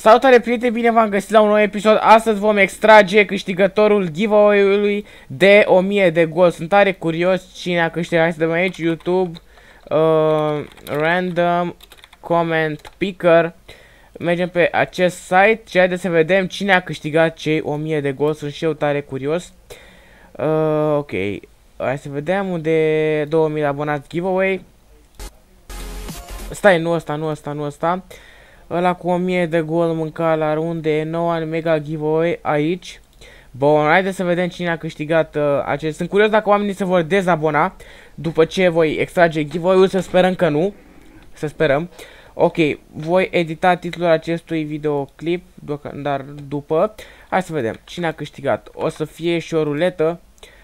Salutare prieteni, bine v-am găsit la un nou episod. Astăzi vom extrage câștigătorul giveaway-ului de 1000 de gold. Sunt tare curios cine a câștigat. Hai să dăm aici YouTube Random Comment Picker. Mergem pe acest site și haideți să vedem cine a câștigat cei 1000 de gold. Sunt și eu tare curios. Ok, hai să vedem unde 2000 de abonați giveaway. Stai, nu ăsta. Ăla cu 1000 de gol mânca la runde 9 mega giveaway aici. Bun, haideți să vedem cine a câștigat acest. Sunt curios dacă oamenii se vor dezabona după ce voi extrage giveaway-ul, să sperăm că nu. Să sperăm. Ok, voi edita titlul acestui videoclip, dar după. Hai să vedem cine a câștigat. O să fie și o ruletă.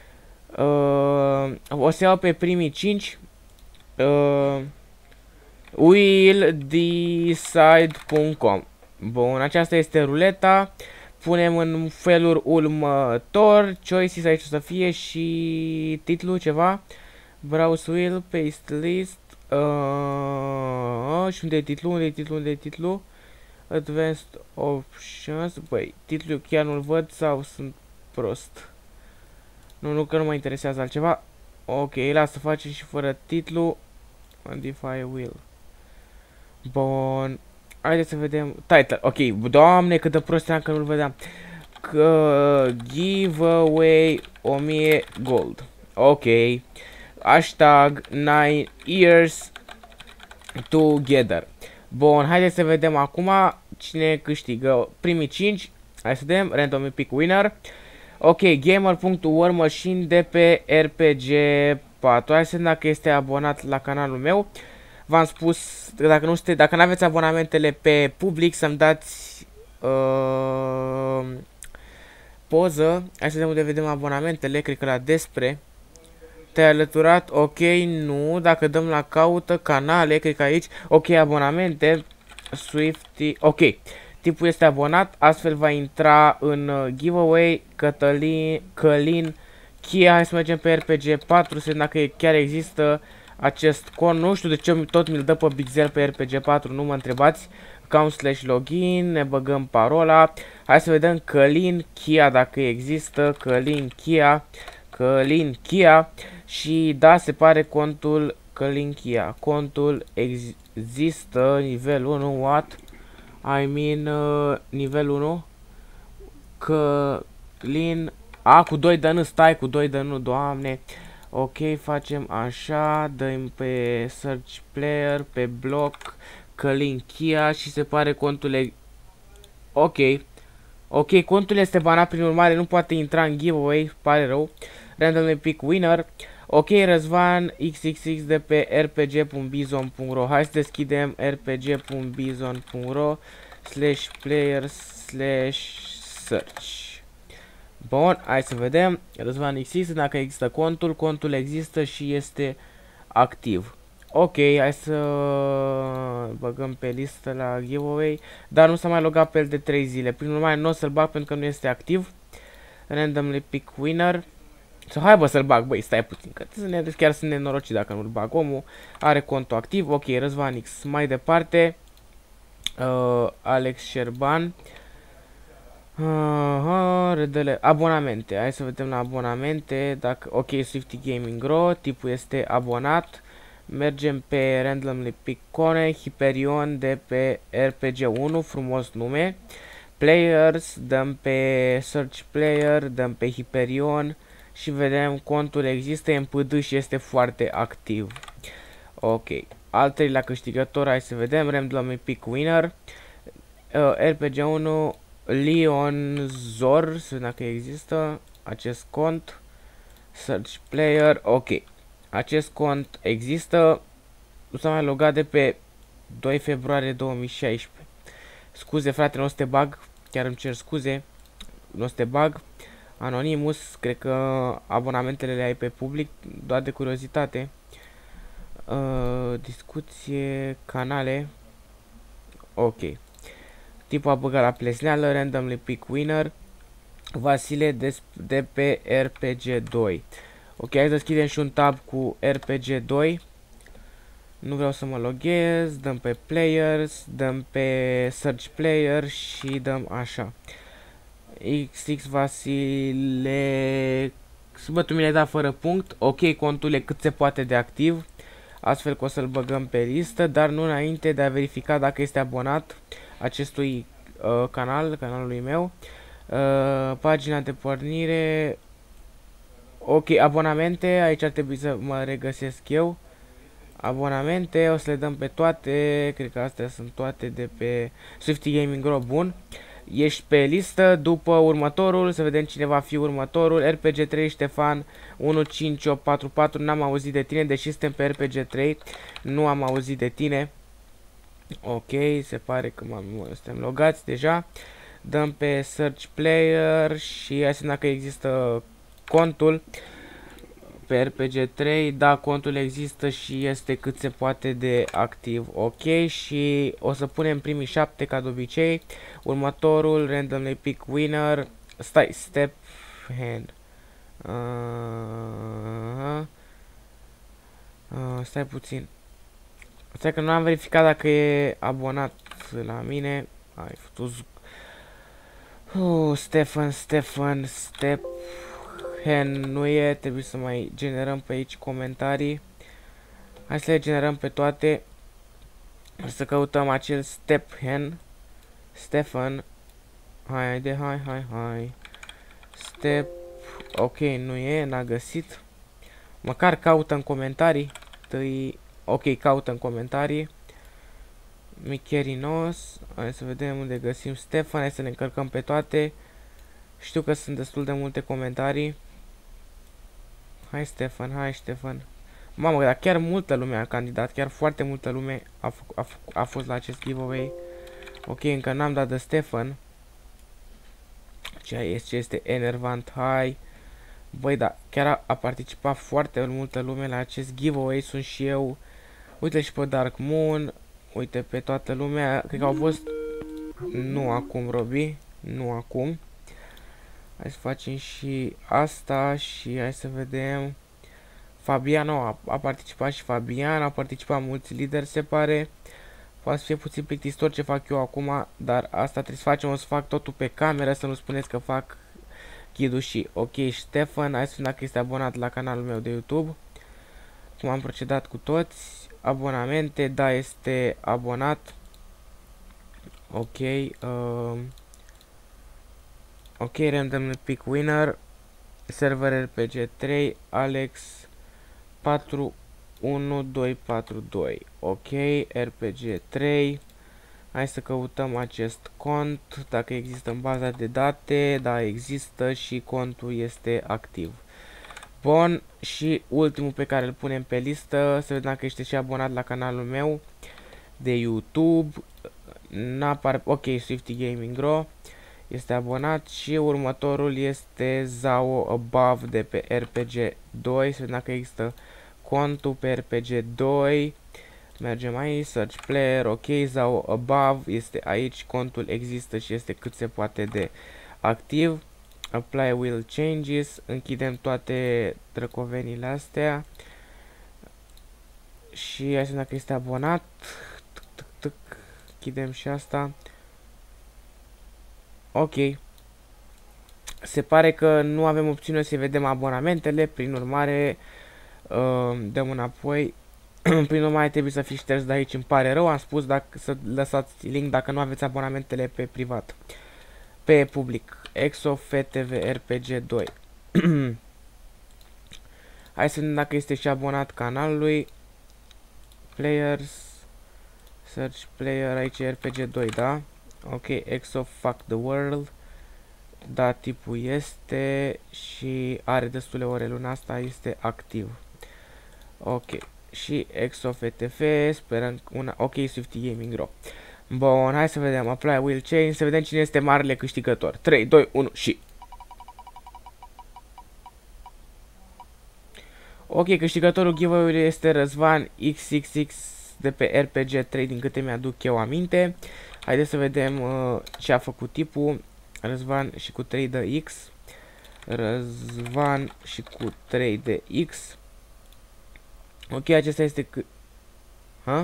O să iau pe primii 5. Willdecide.com. Bun, aceasta este ruleta. Punem în felul următor. Choices aici o să fie și titlul ceva. Browse wheel, paste list. Și unde e titlul? Advanced options. Băi, titlul chiar nu-l văd sau sunt prost? Nu, că nu mă interesează altceva. Ok, lasă, facem și fără titlu. Modify wheel. Bun. Haideți să vedem. Title. Ok. Doamne, cât de prost eram că nu-l vedeam. Giveaway 1000 gold. Ok. Hashtag 9 years together. Bun. Haideți să vedem acum cine câștigă primii 5. Hai să vedem. Random pick winner. Ok. Gamer.war machine de pe RPG 4. Hai să vedem dacă este abonat la canalul meu. V-am spus, dacă nu aveți abonamentele pe public, să-mi dați poză. Hai să vedem unde vedem abonamentele, cred că la despre. Te-ai alăturat, ok, nu. Dacă dăm la caută, canale, cred că aici. Ok, abonamente, Swifty, ok. Tipul este abonat, astfel va intra în giveaway. Călin Chia. Hai să mergem pe RPG 4, să vedem dacă chiar există acest cont. Nu știu de ce tot mi-l dă pe Bixel pe RPG 4, nu mă întrebați. Account/login, ne băgăm parola. Hai să vedem Călin Chia dacă există. Călin Chia. Și da, se pare contul Călin Chia. Contul există, nivel 1, what? I mean, nivel 1. Călin. Cu 2 de N, stai, cu 2 de N, doamne. Ok, facem așa, dăm pe search player, pe bloc, Călin Chia și se pare contul Ok, contul este banat, prin urmare nu poate intra în giveaway, pare rău. Random pick winner. Ok, Răzvan XXX de pe rpg.bizon.ro. Hai să deschidem rpg.bizon.ro/player/search. Bun, hai să vedem. Răzvan XX, dacă există contul. Contul există și este activ. Ok, hai să băgăm pe listă la giveaway. Dar nu s-a mai logat pe el de 3 zile. Prin urmare nu o să-l bag pentru că nu este activ. Randomly pick winner. Hai bă să-l bag, băi, stai puțin, că chiar sunt nenorocit dacă nu-l bag. Omul are contul activ. Ok, Răzvan X. Mai departe, Alex Șerban. Abonamente. Hai să vedem la abonamente. Dacă, ok, Swifty Gaming Ro, tipul este abonat. Mergem pe Randomly Pick Cone, Hyperion de pe RPG1, frumos nume. Players, dăm pe Search Player, dăm pe Hyperion și vedem contul există în PD și este foarte activ. Ok, al treilea câștigător, hai să vedem, Randomly Pick Winner, RPG1, Leon Zor, să vedem dacă există acest cont. Search Player, ok. Acest cont există. Nu s-a mai logat de pe 2 februarie 2016. Scuze frate, nu o să te bag. Chiar îmi cer scuze. Nu o să te bag. Anonymous, cred că abonamentele le ai pe public, doar de curiozitate. Discuție, canale. Ok. Tipul a băgat la plesneală, Randomly Pick Winner, Vasile de pe RPG 2. Ok, hai să deschidem și un tab cu RPG 2. Nu vreau să mă loghez, dăm pe players, dăm pe search player și dăm așa. XX Vasile... Bă, tu mi l-ai dat fără punct. Ok, contul e cât se poate de activ. Astfel că o să-l băgăm pe listă, dar nu înainte de a verifica dacă este abonat acestui canalului meu. Pagina de pornire. Ok, abonamente, aici ar trebui să mă regăsesc eu. Abonamente, o să le dăm pe toate, cred că astea sunt toate de pe Swifty Gaming Gro, bun. Ești pe listă, după următorul, să vedem cine va fi următorul. RPG3 Ștefan 15844, n-am auzit de tine, deși suntem pe RPG3, nu am auzit de tine. Ok, se pare că suntem logați deja. Dăm pe Search Player și asemenea că există contul pe RPG3, da, contul există și este cât se poate de activ. Ok, și o să punem primii 7 ca de obicei. Următorul, randomly pick winner. Step hand. Stai puțin. Stai că nu am verificat dacă e abonat la mine. Ai făcut Stefan, Step Hen nu e, trebuie să mai generăm pe aici comentarii. Hai să le generăm pe toate. Să căutăm acel Step Hen. Stefan. Hai. Step. Ok, nu e, n-a găsit. Măcar caută în comentarii. Ok, caută în comentarii. Micherinos. Hai să vedem unde găsim Stefan. Hai să le încărcăm pe toate. Știu că sunt destul de multe comentarii. Hai Ștefan. Mamă, dar chiar multă lume a candidat, chiar foarte multă lume a fost la acest giveaway. Ok, încă n-am dat de Stefan. Ce este enervant, hai. Băi, da, chiar a participat foarte multă lume la acest giveaway, sunt și eu. Uite și pe Dark Moon, uite pe toată lumea, cred că au fost... Nu acum, Robi, nu acum. Hai să facem și asta și hai să vedem. Fabian, a participat și Fabian, a participat mulți lideri, se pare. Poate să fie puțin plictisitor ce fac eu acum, dar asta trebuie să facem, o să fac totul pe cameră, să nu spuneți că fac ghidul și ok, Ștefan, hai să vedem dacă este abonat la canalul meu de YouTube. Cum am procedat cu toți, abonamente, da, este abonat. Ok, ok, random pick winner, server RPG3, Alex 41242. Ok, RPG3. Hai să căutăm acest cont, dacă există în baza de date. Da, există și contul este activ. Bun, și ultimul pe care îl punem pe listă, să vedem dacă este și abonat la canalul meu de YouTube. N-apare, ok, Swifty Gaming Gro este abonat și următorul este Zao Above de pe RPG2, să vedem dacă există contul pe RPG2. Mergem aici, Search Player, ok, Zao Above este aici, contul există și este cât se poate de activ. Apply Will Changes, închidem toate drăcovenile astea și hai să vedem dacă este abonat. Închidem și asta. Ok. Se pare că nu avem opțiune să vedem abonamentele, prin urmare dăm înapoi. Prin urmare trebuie să fii șters de aici, îmi pare rău, am spus să lăsați link dacă nu aveți abonamentele pe privat. Pe public, EXO FTV RPG 2. Hai să vedem dacă este și abonat canalului. Players, Search Player, aici RPG 2, da? Ok, EXO Fuck the World. Da, tipul este și are destule ore luna asta, este activ. Ok, și EXO-FTF, sperăm una, ok, Swifty Gaming Gro. Bun, hai să vedem, Apply Will Change, să vedem cine este marele câștigător. 3, 2, 1 și... Ok, câștigătorul giveaway-ului este Răzvan XXX de pe RPG3, din câte mi-aduc eu aminte. Haideți să vedem ce a făcut tipul. Răzvan și cu 3 de X. Răzvan și cu 3 de X. Ok, acesta este Ha?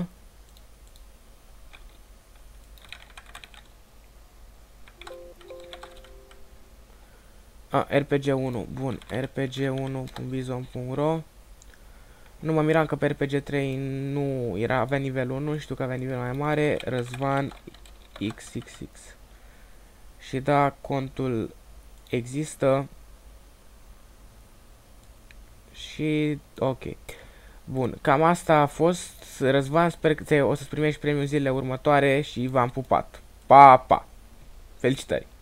RPG1, bun, rpg1.bizon.ro. Nu mă miram că pe RPG3 nu era, avea nivel 1, știu că avea nivel mai mare, Răzvan XXX. Și da, contul există. Și ok. Bun, cam asta a fost. Răzvan, sper că o să-ți primești premiul zilele următoare și v-am pupat. Pa, pa! Felicitări!